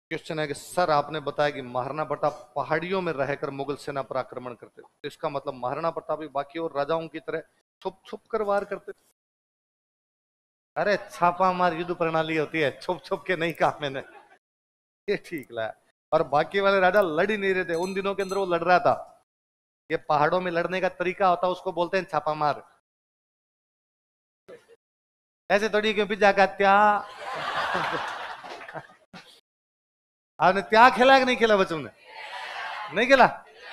Question है कि sir आपने बताया कि महाराणा प्रताप पहाड़ियों में रहकर मुगल सेना पर आक्रमण करते थे, तो इसका मतलब महाराणा प्रताप भी बाकी और राजाओं की तरह छुप छुप कर वार करते थे? अरे छापा मार युद्ध प्रणाली होती है, छुप छुप के नहीं कहा मैंने, ये ठीक लाया। और बाकी वाले राजा लड़ ही नहीं रहे थे उन दिनों के अंदर, वो लड़ रहा था। ये पहाड़ों में लड़ने का तरीका होता है, उसको बोलते हैं छापा मार। ऐसे थोड़ी क्यों पिज्जा का त्या आपने त्या खेला कि नहीं खेला बच्चों ने? नहीं खेला।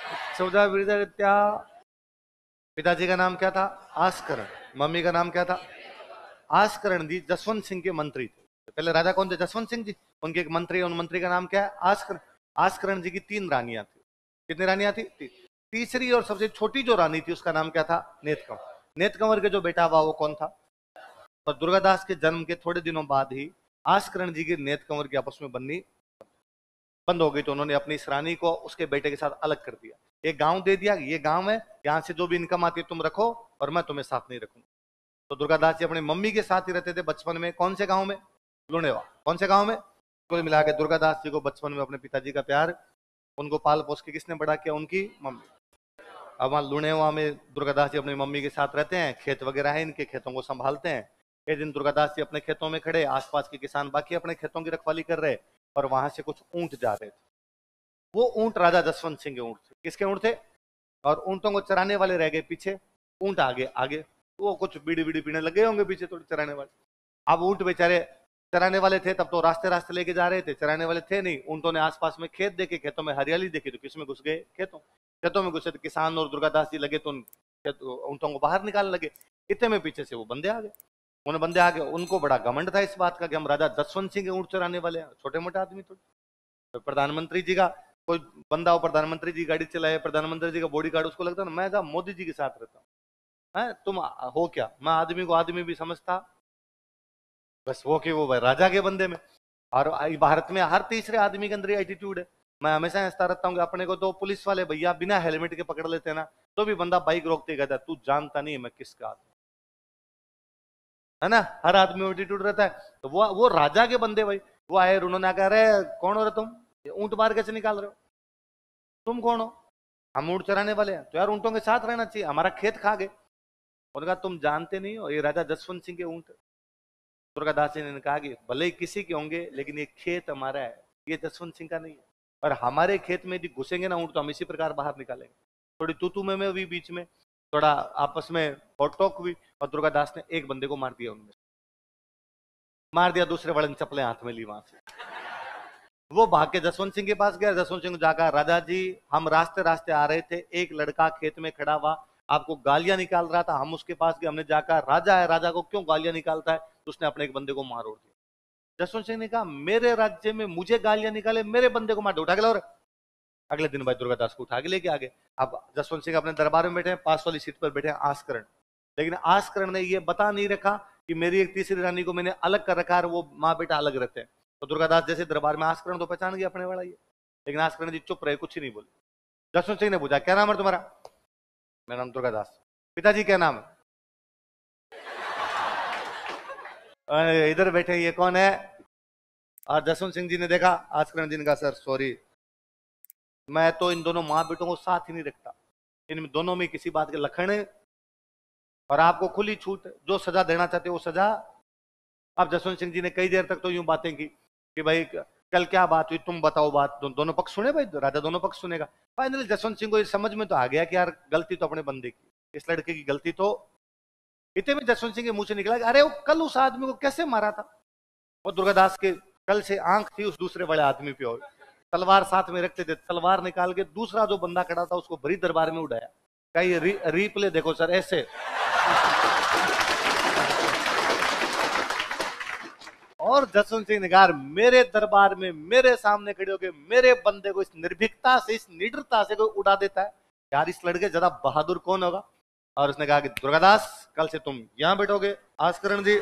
14 त्या। पिताजी का नाम क्या था? आस्करण। मम्मी का नाम क्या था? आस्करण जी जसवंत सिंह के मंत्री थे। पहले राजा कौन थे? जसवंत सिंह जी। उनके एक मंत्री, उन मंत्री का नाम क्या है? आस्करण। आस्करण जी की 3 रानियां थी। कितनी रानियां थी? तीसरी और सबसे छोटी जो रानी थी उसका नाम क्या था? नेतकंवर। नेतकंवर के जो बेटा हुआ वो कौन था? और दुर्गादास के जन्म के थोड़े दिनों बाद ही आस्करण जी की नेतकंवर की आपस में बननी बंद हो गई, तो उन्होंने अपनी इस रानी को उसके बेटे के साथ अलग कर दिया। एक गांव दे दिया, ये गांव है, यहां से जो भी इनकम आती है तुम रखो और मैं तुम्हें साथ नहीं रखूंगा। तो दुर्गादास जी अपनी मम्मी के साथ ही रहते थे बचपन में। कौन से गांव में? लुणेवा। कौन से गांव में? कुल मिला के दुर्गादास जी को बचपन में अपने पिताजी का प्यार, उनको पाल पोस के किसने बड़ा किया? उनकी मम्मी। अब वहां लुणेवा में दुर्गादास जी अपनी मम्मी के साथ रहते हैं, खेत वगैरह है इनके, खेतों को संभालते हैं। एक दिन दुर्गादास जी अपने खेतों में खड़े, आसपास के किसान बाकी अपने खेतों की रखवाली कर रहे, और वहां से कुछ ऊंट जा रहे थे। वो ऊंट राजा जसवंत सिंह के ऊंट थे। किसके ऊंट थे? और ऊंटों को चराने वाले रह गए पीछे, ऊंट आगे आगे। वो कुछ बीड़ी बीड़ी पीने लगे होंगे पीछे थोड़े चराने वाले। अब ऊंट बेचारे, चराने वाले थे तब तो रास्ते रास्ते लेके जा रहे थे, चराने वाले थे नहीं। ऊंटों ने आसपास में खेत देखे, खेतों में हरियाली देखी, तो किसमें घुस गए? खेतों। खेतों में घुसे तो किसान और दुर्गादास जी लगे तो ऊंटों को बाहर निकालने लगे। इतने में पीछे से वो बंदे आ गए। उन्हें बंदे आ गए, उनको बड़ा घमंड था इस बात का कि हम राजा जसवंत सिंह के ऊंट चराने वाले हैं, छोटे मोटे आदमी तो। प्रधानमंत्री जी का कोई बंदा हो, प्रधानमंत्री जी गाड़ी चलाए, प्रधानमंत्री जी का बॉडी गार्ड, उसको लगता है ना मैं था मोदी जी के साथ रहता हूँ। तुम हो क्या? मैं आदमी को आदमी भी समझता, बस वो कि वो भाई राजा के बंदे में। और भारत में हर तीसरे आदमी के अंदर एटीट्यूड है। मैं हमेशा हंसता रहता हूँ कि अपने को तो पुलिस वाले भैया बिना हेलमेट के पकड़ लेते हैं ना, तो भी बंदा बाइक रोकते कहता है तू जानता नहीं है मैं किसका आदमी, है ना। हर आदमी में एटीट्यूड रहता है। तो वो राजा के बंदे भाई, वो आए, उन्होंने कहा अरे कौन हो रहे तुम, ये ऊंट बाहर कैसे निकाल रहे हो? तुम कौन हो? हम ऊंट चराने वाले हैं। तो यार ऊंटों के साथ रहना चाहिए, हमारा खेत खा गए। उन्होंने कहा तुम जानते नहीं हो ये राजा जसवंत सिंह के ऊंट। दुर्गादास जी ने कहा कि भले ही किसी के होंगे लेकिन ये खेत हमारा है, ये जसवंत सिंह का नहीं है। और हमारे खेत में यदि घुसेंगे ना ऊंट तो हम इसी प्रकार बाहर निकालेंगे। थोड़ी तू में हुई बीच में, थोड़ा आपस में टोक हुई, और दुर्गादास ने एक बंदे को मार दिया, उनमें मार दिया। दूसरे वाले ने चप्पलें हाथ में ली वहां से, वो भाग के जसवंत सिंह के पास गया। जसवंत सिंह को जाकर राजा जी हम रास्ते रास्ते आ रहे थे, एक लड़का खेत में खड़ा हुआ आपको गालियां निकाल रहा था, हम उसके पास गए, हमने जाकर राजा है, राजा को क्यों गालियां निकालता है? तो उसने अपने एक बंदे को मार उड़ दिया। जसवंत सिंह ने कहा मेरे राज्य में मुझे गालियां निकाले, मेरे बंदे को मार दो, उठा के लो। और अगले दिन भाई दुर्गादास को उठा के लेके आ गए। अब जसवंत सिंह अपने दरबार में बैठे हैं, पास वाली सीट पर बैठे हैं आस्करण। लेकिन आस्करण ने यह बता नहीं रखा कि मेरी एक तीसरी रानी को मैंने अलग कर रखा है, वो माँ बेटा अलग रहते हैं। तो दुर्गादास जैसे दरबार में, आस्करण तो पहचान गया अपने वाला ये, लेकिन आस्करण जी चुप रहे, कुछ ही नहीं बोले। जसवंत सिंह ने पूछा क्या नाम है तुम्हारा? मेरा नाम दुर्गादास। पिताजी क्या नाम है? इधर बैठे ये कौन है? और जसवंत सिंह जी ने देखा, आस्करण जी ने कहा सर सॉरी, मैं तो इन दोनों माँ बेटों को साथ ही नहीं रखता, इन दोनों में किसी बात के लखन है, और आपको खुली छूट है, जो सजा देना चाहते हो वो सजा। अब जसवंत सिंह जी ने कई देर तक तो यूं बातें की कि भाई कल क्या बात हुई, तुम बताओ बात। दोनों पक्ष सुने भाई, राजा दोनों पक्ष सुनेगा। फाइनली जसवंत सिंह को ये समझ में तो आ गया कि यार गलती तो अपने बंदे की, इस लड़के की गलती तो। इतने में जसवंत सिंह के मुंह से निकला कि अरे वो कल उस आदमी को कैसे मारा था? और दुर्गादास के कल से आंख थी उस दूसरे बड़े आदमी पे, और तलवार साथ में रखते थे, तलवार निकाल के दूसरा जो बंदा खड़ा था उसको भरी दरबार में उड़ाया। कहीं रिप्ले देखो सर ऐसे। और जसवंत सिंह ने कहा मेरे दरबार में मेरे सामने खड़े होकर मेरे बंदे को इस निर्भीकता से, इस निडरता से कोई उड़ा देता है, यार इस लड़के ज्यादा बहादुर कौन होगा? और उसने कहा कि दुर्गादास कल से तुम यहां बैठोगे। आस्करण जी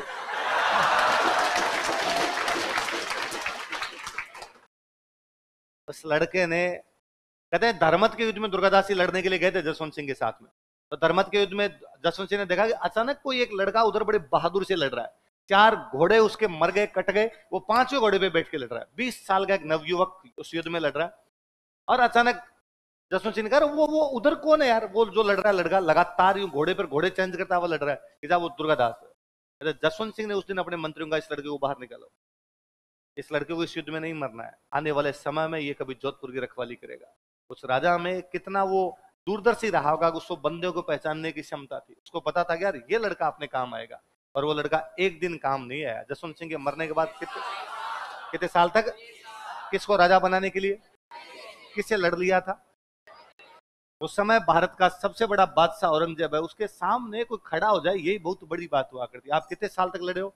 उस लड़के ने, कहते हैं धर्मत के युद्ध में दुर्गादास जी लड़ने के लिए गए थे जसवंत सिंह के साथ में। तो धर्मत के युद्ध में जसवंत सिंह ने देखा कि अचानक कोई एक लड़का उधर बड़े बहादुर से लड़ रहा है। 4 घोड़े उसके मर गए, कट गए, वो 5वें घोड़े पे बैठ के लड़ रहा है। 20 साल का एक नवयुवक उस युद्ध में लड़ रहा है, और अचानक जसवंत सिंह ने कहा वो उधर कौन है यार, वो जो लड़ रहा है लड़का लगातार यूं घोड़े पर घोड़े चेंज करता हुआ लड़ रहा है, कि वो दुर्गादास है। जसवंत सिंह ने उस दिन अपने मंत्रियों का, इस लड़के को बाहर निकालो, इस लड़के को इस युद्ध में नहीं मरना है, आने वाले समय में ये कभी जोधपुर की रखवाली करेगा। उस राजा में कितना वो दूरदर्शी रहा होगा, उसको बंदे को पहचानने की क्षमता थी, उसको पता था कि यार ये लड़का अपने काम आएगा, और वो लड़का एक दिन काम नहीं आया। जसवंत सिंह के मरने के बाद कितने साल तक किसको राजा बनाने के लिए किससे लड़ लिया था? उस समय भारत का सबसे बड़ा बादशाह औरंगजेब है, उसके सामने कोई खड़ा हो जाए यही बहुत बड़ी बात हुआ करती। आप कितने साल तक लड़े हो?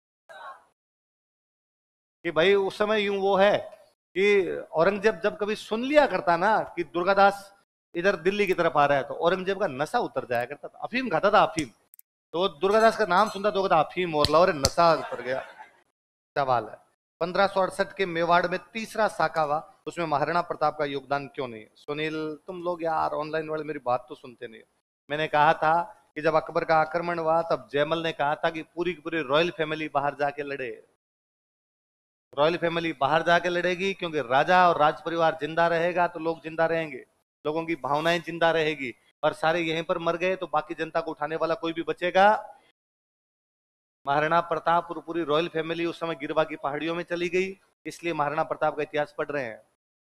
कि भाई उस समय यूं वो है कि औरंगजेब जब कभी सुन लिया करता ना कि दुर्गादास इधर दिल्ली की तरफ आ रहा है, तो औरंगजेब का नशा उतर जाया करता था। अफीम खाता था, अफीम। तो दुर्गादास का नाम सुनता तो कहता अफीम और लाहौर, नशा उतर गया। सवाल है 1568 के मेवाड़ में तीसरा साका हुआ, उसमें महाराणा प्रताप का योगदान क्यों नहीं? सुनील, तुम लोग यार ऑनलाइन वाले मेरी बात तो सुनते नहीं। मैंने कहा था कि जब अकबर का आक्रमण हुआ तब जयमल ने कहा था कि पूरी की पूरी रॉयल फैमिली बाहर जाके लड़े। रॉयल फैमिली बाहर जाके लड़ेगी क्योंकि राजा और राज परिवार जिंदा रहेगा तो लोग जिंदा रहेंगे, लोगों की भावनाएं जिंदा रहेगी, और सारे यहीं पर मर गए तो बाकी जनता को उठाने वाला कोई भी बचेगा? महाराणा प्रताप और पूरी रॉयल फैमिली उस समय गिरवा की पहाड़ियों में चली गई, इसलिए महाराणा प्रताप का इतिहास पढ़ रहे हैं।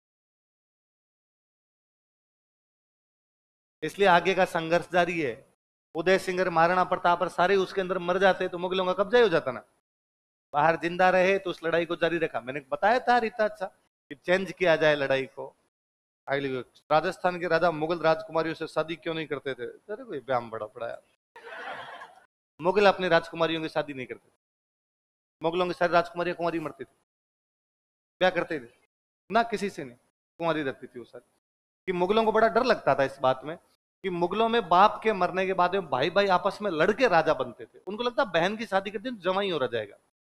इसलिए आगे का संघर्ष जारी है। उदय सिंह और महाराणा प्रताप और सारे उसके अंदर मर जाते तो मुगलों का कब्जा ही हो जाता ना। बाहर जिंदा रहे तो उस लड़ाई को जारी रखा। मैंने बताया था इतना अच्छा कि चेंज किया जाए लड़ाई को। राजस्थान के राजा मुगल राजकुमारियों से शादी क्यों नहीं करते थे? अरे कोई व्यायाम बड़ा पड़ा यार। मुगल अपनी राजकुमारियों की शादी नहीं करते, मुगलों की सारी राजकुमारियां कुंवारी मरती थी। क्या करते थे ना, किसी से नहीं, कुंवारी रहती थी वो सारी। कि मुगलों को बड़ा डर लगता था इस बात में कि मुगलों में बाप के मरने के बाद में भाई भाई आपस में लड़के राजा बनते थे। उनको लगता बहन की शादी करते तो जवाई हो रह जाएगा,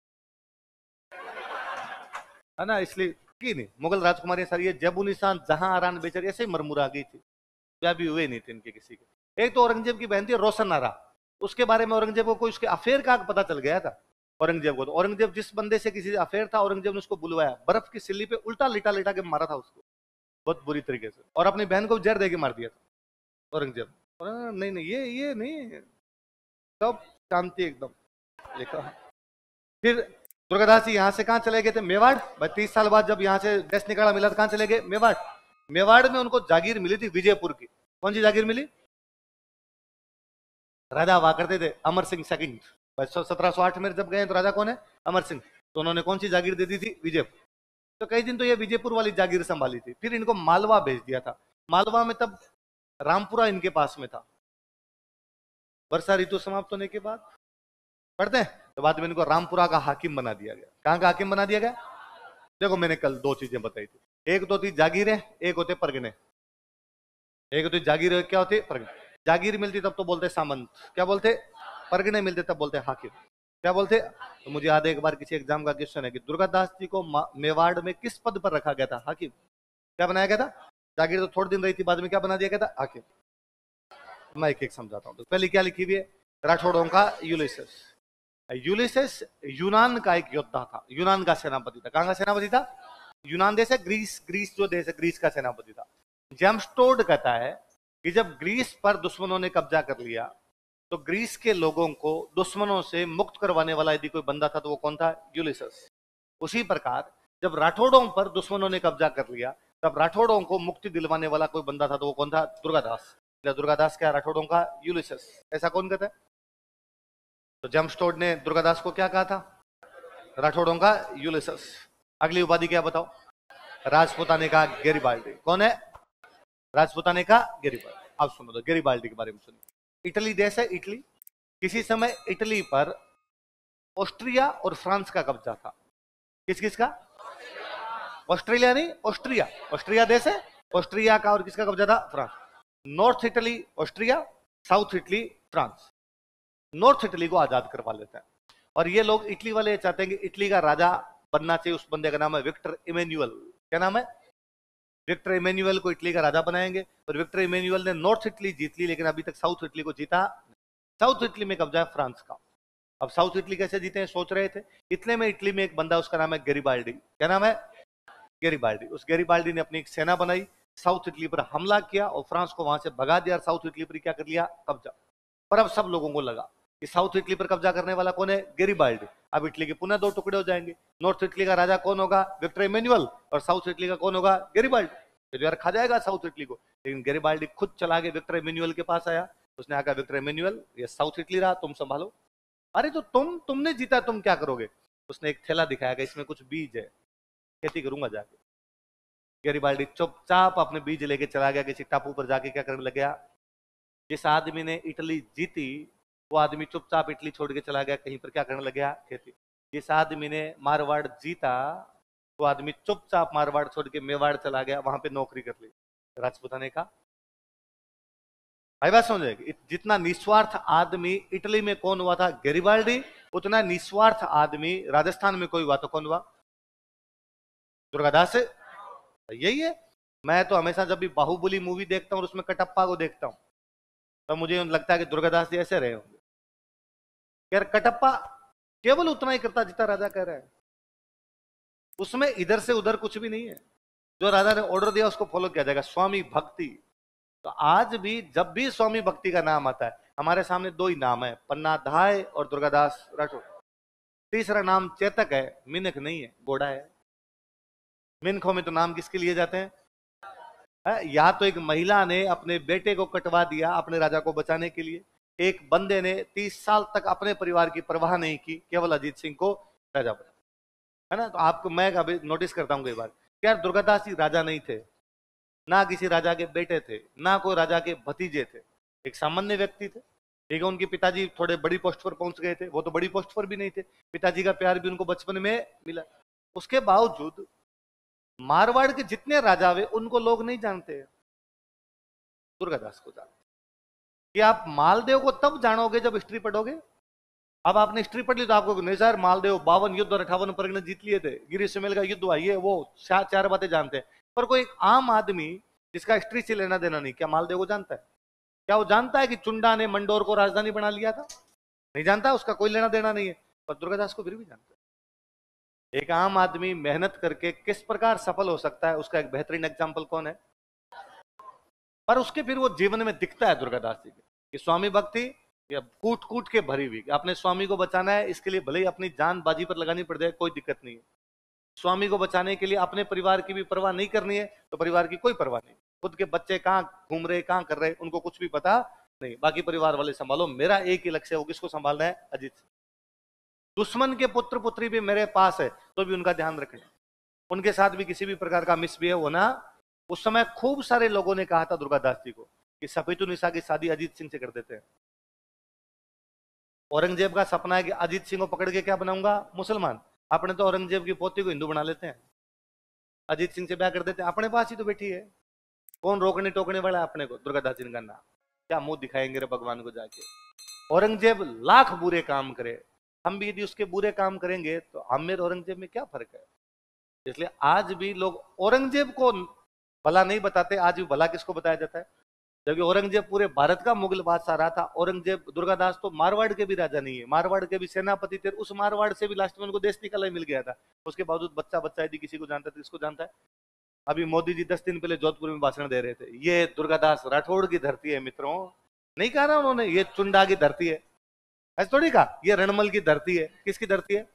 है ना। इसलिए की नहीं, मुगल राजकुमारी सारी ये जबू निशान जहां आरान बेचारी ऐसे ही मरमुरा गई थी, ब्याह भी हुए नहीं थे इनके किसी के। एक तो औरंगजेब की बहन थी रोशन आरा, उसके बारे में औरंगजेब को कोई उसके अफेयर का पता चल गया था औरंगजेब को। तो औरंगजेब जिस बंदे से किसी अफेयर था, औरंगजेब ने उसको बुलवाया, बर्फ की सिल्ली पे उल्टा लिटा लिटा के मारा था उसको बहुत बुरी तरीके से, और अपनी बहन को जहर दे के मार दिया था औरंगजेब। नहीं नहीं ये नहीं, सब शांति एकदम लिखा। फिर दुर्गादास जी यहाँ से कहाँ चले गए थे? मेवाड़। 32 साल बाद जब यहाँ से देश निकाला मिला तो कहाँ चले गए? मेवाड़। मेवाड़ में उनको जागीर मिली थी विजयपुर की। कौन सी जागीर मिली? राजा हुआ करते थे अमर सिंह सेकंड। 1708 में जब गए तो राजा कौन है? अमर सिंह। तो उन्होंने कौन सी जागीर दे दी थी? विजयपुर। तो कई दिन तो ये विजयपुर वाली जागीर संभाली थी। फिर इनको मालवा भेज दिया था। मालवा में तब रामपुरा इनके पास में था। वर्षा ऋतु समाप्त होने के बाद पढ़ते हैं तो बाद में इनको रामपुरा का हाकिम बना दिया गया। कहां का हाकिम बना दिया गया? देखो मैंने कल 2 चीजें बताई थी, एक तो थी जागीर है, एक होते परगने। एक होती जागीर है, क्या होती? परगने। जागीर मिलती तब तो बोलते सामंत, क्या बोलते? परगने मिलते तब बोलते हाकिम, क्या बोलते? तो मुझे याद है एक बार किसी एग्जाम का क्वेश्चन है कि दुर्गादास जी को मेवाड़ में किस पद पर रखा गया था? हाकिम। क्या बनाया गया था? जागीर तो थोड़े दिन रही थी, बाद में क्या बना दिया गया था? हाकिम। मैं एक एक समझाता हूँ। तो पहले क्या लिखी हुई है? राठौड़ों का यूलिसेस। यूलिसेस यूनान का एक योद्धा था, यूनान का सेनापति था। कहां का सेनापति था? यूनान देश है, ग्रीस जो देश है, ग्रीस का सेनापति था। जेम्स टोड कहता है कि जब ग्रीस पर दुश्मनों ने कब्जा कर लिया तो ग्रीस के लोगों को दुश्मनों से मुक्त करवाने वाला यदि कोई बंदा था तो वो कौन था? यूलिसेस। उसी प्रकार जब राठौड़ों पर दुश्मनों ने कब्जा कर लिया तब राठौड़ों को मुक्ति दिलवाने वाला कोई बंदा था तो वो कौन था? दुर्गादास। दुर्गादास क्या? राठौड़ों का यूलिसेस। ऐसा कौन कहता है? तो जेम्स टोड ने दुर्गादास को क्या कहा था? राठौड़ों का यूलिसेस। अगली उपाधि क्या बताओ? राजपुताने का गेरिबाल्डी। कौन है? राजपुताने का गेरिबाल्डी। अब सुनो तो गेरिबाल्डी के बारे में सुनिए। इटली देश है, इटली। किसी समय इटली पर ऑस्ट्रिया और फ्रांस का कब्जा था। किस किस का? ऑस्ट्रेलिया नहीं, ऑस्ट्रिया। ऑस्ट्रिया देश है, ऑस्ट्रिया का। और किसका कब्जा था? France. North Italy Austria, south Italy France. North Italy को आजाद करवा लेता है। और ये लोग इटली वाले चाहते हैं कि इटली का राजा बनना चाहिए। उस बंदे का नाम है विक्टर इमेन्युअल। क्या नाम है? विक्टर इमेन्युअल को इटली का राजा बनाएंगे। और विक्टर इमेन्युअल ने नॉर्थ इटली जीत ली, लेकिन अभी तक साउथ इटली को जीता। साउथ इटली में कब्जा है फ्रांस का। अब साउथ इटली कैसे जीते हैं सोच रहे थे। इतने में इटली में एक बंदा, उसका नाम है गैरिबाल्डी। क्या नाम है? गैरिबाल्डी। उस गैरिबाल्डी ने अपनी एक सेना बनाई, साउथ इटली पर हमला किया और फ्रांस को वहां से भगा दिया, और साउथ इटली पर क्या कर लिया? कब्जा। पर अब सब लोगों को लगा कि साउथ इटली पर कब्जा करने वाला कौन है? गैरिबाल्डी। अब इटली के पुनः दो टुकड़े हो जाएंगे। नॉर्थ इटली का राजा कौन होगा? Victor Emmanuel. और साउथ इटली का कौन होगा? गैरिबाल्डी। तो यार खा जाएगा साउथ इटली को। लेकिन गैरिबाल्डी खुद चला के विक्टर इमैनुअल के पास आया। उसने आकर, विक्टर इमैनुअल, ये साउथ इटली रहा, तुम संभालो। अरे तो तुमने जीता, तुम क्या करोगे? उसने एक थैला दिखाया कि इसमें कुछ बीज है, खेती करूंगा जाके। गैरिबाल्डी चुपचाप अपने बीज लेके चला गया, किसी टापू पर जाके क्या करने लग गया? जिस आदमी ने इटली जीती वो आदमी चुपचाप इटली छोड़ के चला गया, कहीं पर क्या करने लग गया? खेती। जिस आदमी ने मारवाड़ जीता वो आदमी चुपचाप मारवाड़ छोड़ के मेवाड़ चला गया, वहां पे नौकरी कर ली राजपूताने का। भाई बात समझे? जितना निस्वार्थ आदमी इटली में कौन हुआ था? गैरिबाल्डी। उतना निस्वार्थ आदमी राजस्थान में कोई हुआ तो कौन हुआ? दुर्गादास। यही है। मैं तो हमेशा जब भी बाहुबली मूवी देखता हूँ और उसमें कटप्पा को देखता हूँ तो मुझे लगता है कि दुर्गादास जी ऐसे रहे होंगे। यार कटप्पा केवल उतना ही करता जितना राजा कह रहा है, उसमें इधर से उधर कुछ भी नहीं है। जो राजा ने ऑर्डर दिया उसको फॉलो किया जाएगा। स्वामी भक्ति। तो आज भी जब भी स्वामी भक्ति का नाम आता है, हमारे सामने दो ही नाम है, पन्ना धाय और दुर्गादास राठौड़। तीसरा नाम चेतक है, मिनख नहीं है, घोड़ा है। मिनखों में तो नाम किसके लिए जाते हैं? या तो एक महिला ने अपने बेटे को कटवा दिया अपने राजा को बचाने के लिए, एक बंदे ने 30 साल तक अपने परिवार की परवाह नहीं की, केवल अजीत सिंह को राजा बना, है ना। तो आपको मैं अभी नोटिस करता हूँ कई बार, यार दुर्गादास जी राजा नहीं थे, ना किसी राजा के बेटे थे, ना कोई राजा के भतीजे थे, एक सामान्य व्यक्ति थे। ठीक है, उनके पिताजी थोड़े बड़ी पोस्ट पर पहुंच गए थे, वो तो बड़ी पोस्ट पर भी नहीं थे, पिताजी का प्यार भी उनको बचपन में मिला। उसके बावजूद मारवाड़ के जितने राजा हुए उनको लोग नहीं जानते, दुर्गादास को जानते। कि आप मालदेव को तब जानोगे जब हिस्ट्री पढ़ोगे। अब आपने हिस्ट्री पढ़ ली तो आपको नहीं सर मालदेव 52 युद्ध और 58 परगने जीत लिए थे, गिरी सुमेल का युद्ध हुआ, ये वो चार बातें जानते हैं। पर कोई एक आम आदमी जिसका हिस्ट्री से लेना देना नहीं, क्या मालदेव को जानता है? क्या वो जानता है कि चुंडा ने मंडोर को राजधानी बना लिया था? नहीं जानता, उसका कोई लेना देना नहीं है। पर दुर्गादास को फिर भी जानता है। एक आम आदमी मेहनत करके किस प्रकार सफल हो सकता है, उसका एक बेहतरीन एग्जाम्पल कौन है? पर उसके फिर वो जीवन में दिखता है दुर्गादास जी के, कि स्वामी भक्ति या कूट कूट के भरी हुई, अपने स्वामी को बचाना है, इसके लिए भले ही अपनी जान बाजी पर लगानी पड़ जाए, कोई दिक्कत नहीं है। स्वामी को बचाने के लिए अपने परिवार की भी परवाह नहीं करनी है तो परिवार की कोई परवाह नहीं, खुद के बच्चे कहाँ घूम रहे कहाँ कर रहे उनको कुछ भी पता नहीं, बाकी परिवार वाले संभालो, मेरा एक ही लक्ष्य है, वो किसको संभालना है? अजीत सिंह। दुश्मन के पुत्र पुत्री भी मेरे पास है तो भी उनका ध्यान रखना, उनके साथ भी किसी भी प्रकार का मिसबिहेव होना। उस समय खूब सारे लोगों ने कहा था दुर्गादास जी को कि सफेतुनिसा की शादी अजीत सिंह से कर देते हैं। औरंगजेब का सपना है कि अजीत सिंह को पकड़ के क्या बनाऊंगा? मुसलमान। अपने तो औरंगजेब की पोती को हिंदू बना लेते हैं, अजीत सिंह से ब्याह कर देते हैं, अपने पास ही तो बैठी है, कौन रोकने टोकने वाला है अपने को? दुर्गादास जी का नाम, क्या मुंह दिखाएंगे रे भगवान को जाके? औरंगजेब लाख बुरे काम करे, हम भी यदि उसके बुरे काम करेंगे तो हम में औरंगजेब में क्या फर्क है? इसलिए आज भी लोग औरंगजेब को भला नहीं बताते, आज भी भला किसको बताया जाता है? जबकि औरंगजेब पूरे भारत का मुगल बादशाह रहा था। औरंगजेब, दुर्गादास तो मारवाड़ के भी राजा नहीं है, मारवाड़ के भी सेनापति थे, उस मारवाड़ से भी लास्ट में उनको देश निकाला मिल गया था। उसके बावजूद बच्चा बच्चा यदि किसी को जानता है तो किसको जानता है? अभी मोदी जी 10 दिन पहले जोधपुर में भाषण दे रहे थे, ये दुर्गादास राठौड़ की धरती है मित्रों। नहीं कहा ना उन्होंने ये चुंडा की धरती है, ऐसे थोड़ी कहा ये रणमल की धरती है। किसकी धरती है?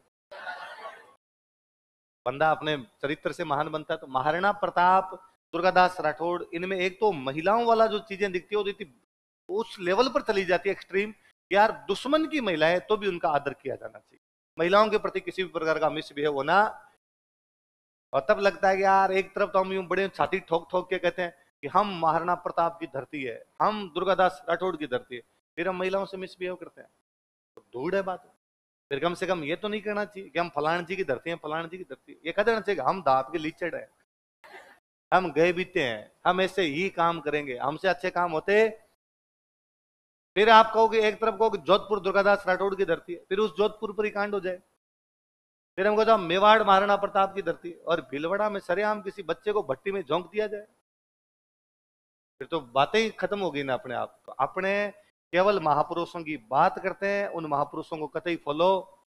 बंदा अपने चरित्र से महान बनता है। तो महाराणा प्रताप, दुर्गादास राठौड़, इनमें एक तो महिलाओं वाला जो चीजें दिखती है वो उस लेवल पर चली जाती है एक्सट्रीम, यार दुश्मन की महिला है तो भी उनका आदर किया जाना चाहिए, महिलाओं के प्रति किसी भी प्रकार का मिसबिहेव होना। और तब लगता है कि यार एक तरफ तो हम यूं बड़े छाती ठोक ठोक के कहते हैं कि हम महाराणा प्रताप की धरती है, हम दुर्गादास राठौड़ की धरती है, फिर हम महिलाओं से मिसबिहेव करते हैं, तो धूड़ है बात। फिर कम से कम ये तो नहीं कहना चाहिए कि हम फलान जी की धरती है, फलान जी की धरती है। ये कह देना चाहिए हम दांत के लीचड़ है, हम गए बीते हैं, हम ऐसे ही काम करेंगे, हमसे अच्छे काम होते। फिर आप कहोगे, एक तरफ कहोगे जोधपुर दुर्गादास राठौड़ की धरती है, फिर उस जोधपुर पर ही कांड हो जाए। फिर हमको तो मेवाड़ महाराणा प्रताप की धरती है, और भीलवाड़ा में सरेआम किसी बच्चे को भट्टी में झोंक दिया जाए, फिर तो बातें ही खत्म हो गई ना अपने आप। तो अपने केवल महापुरुषों की बात करते हैं, उन महापुरुषों को कतई फॉलो।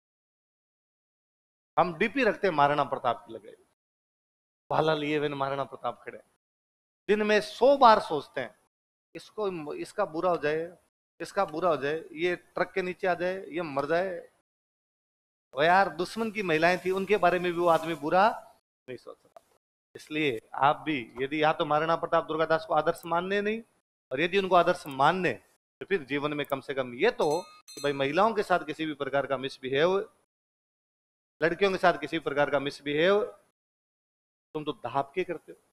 हम डीपी रखते हैं महाराणा प्रताप की लगे, भाला लिए हुए महाराणा प्रताप खड़े, दिन में 100 बार सोचते हैं इसको, इसका बुरा हो जाए, इसका बुरा हो जाए, ये ट्रक के नीचे आ जाए, ये मर जाए। वो यार दुश्मन की महिलाएं थी, उनके बारे में भी वो आदमी बुरा नहीं सोच सकता। इसलिए आप भी यदि या तो महाराणा प्रताप दुर्गादास को आदर्श मानने नहीं, और यदि उनको आदर्श मानने तो फिर जीवन में कम से कम ये तो हो कि भाई महिलाओं के साथ किसी भी प्रकार का मिसबिहेव, लड़कियों के साथ किसी प्रकार का मिसबिहेव तुम तो धाप के करते हो।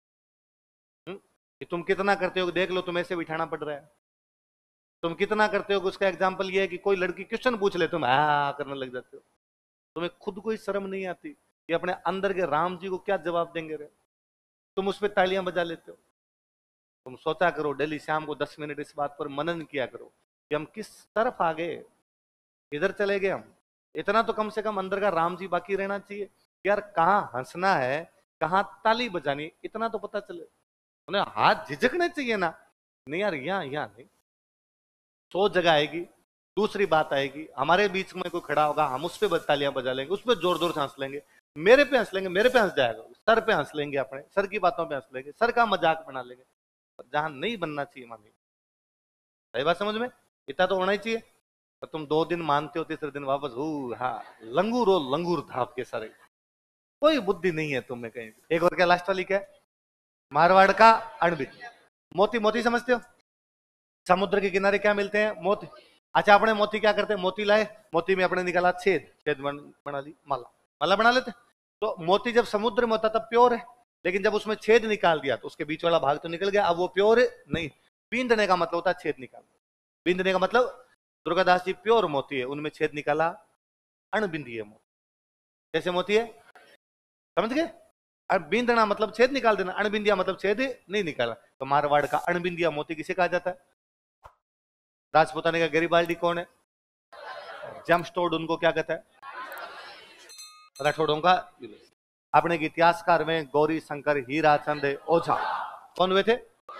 कि तुम कितना करते हो देख लो, तुम्हें से बिठाना पड़ रहा है। तुम कितना करते हो, उसका एग्जाम्पल ये है कि कोई लड़की क्वेश्चन पूछ ले, तुम करने लग जाते हो। तुम्हें खुद को ही शर्म नहीं आती कि अपने अंदर के राम जी को क्या जवाब देंगे रे, तुम उस पर तालियां बजा लेते हो। तुम सोचा करो डेली शाम को 10 मिनट इस बात पर मनन किया करो कि हम किस तरफ आ गए, किधर चले गए हम। इतना तो कम से कम अंदर का राम जी बाकी रहना चाहिए यार, कहाँ हंसना है, कहाँ ताली बजानी, इतना तो पता चले। उन्हें हाथ झिझकने चाहिए ना, नहीं यार यहाँ नहीं। 100 जगह आएगी। दूसरी बात आएगी, हमारे बीच में कोई खड़ा होगा, हम उस पर तालियां बजा लेंगे, उस पर जोर जोर से हंस लेंगे, मेरे पे हंस लेंगे, मेरे पे हंस जाएगा, सर पे हंस लेंगे, अपने सर की बातों पे हंस लेंगे, सर का मजाक बना लेंगे। जहां नहीं बनना चाहिए मानिए। सही बात समझ में, इतना तो होना ही चाहिए। तो तुम 2 दिन मानते हो, तीसरे दिन वापस हाँ लंगूर हो, लंगूर धाप के सारे, कोई बुद्धि नहीं है तुम्हें कहीं। एक और क्या लास्ट वाली क्या है, मारवाड़ का अणबित मोती। मोती समझते हो, समुद्र के किनारे क्या मिलते हैं, मोती। अच्छा अपने मोती क्या करते हैं, मोती लाए, मोती में अपने निकाला छेद, छेद बना ली माला, माला बना लेते। तो मोती जब समुद्र में होता तब प्योर है, लेकिन जब उसमें छेद निकाल दिया तो उसके बीच वाला भाग तो निकल गया, अब वो प्योर नहीं। बींदने का मतलब होता है छेद निकाल, बींदने का मतलब दुर्गादास जी प्योर मोती है, उनमें छेद निकाला, अणबिंदीय मोती। कैसे मोती है, समझ गए। अब बींदना मतलब छेद निकाल देना, अणबिंदिया मतलब छेद नहीं निकाला। तो मारवाड़ का अणबिंदिया मोती किसे कहा जाता है, राजपुताने का गरीबाल्डी कौन है, जमस्टोड उनको क्या कहता है, राठौड़ों का। अपने के इतिहासकार में गौरी शंकर हीराचंद ओझा कौन हुए थे,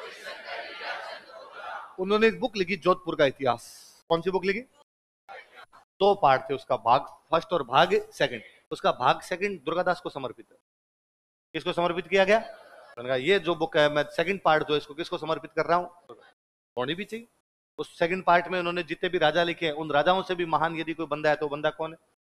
उन्होंने एक बुक लिखी जोधपुर का इतिहास। कौन सी बुक लिखी, 2 पार्ट थे उसका, भाग फर्स्ट और भाग सेकंड। उसका भाग सेकंड दुर्गादास को समर्पित है। किसको समर्पित किया गया, मैंने कहा ये जो बुक है मैं सेकंड पार्ट जो इसको किसको समर्पित कर रहा हूं, होनी भी चाहिए। उस सेकंड पार्ट में उन्होंने जितने भी राजा लिखे हैं, उन राजाओं से भी महान यदि कोई बंदा है तो बंदा कौन है,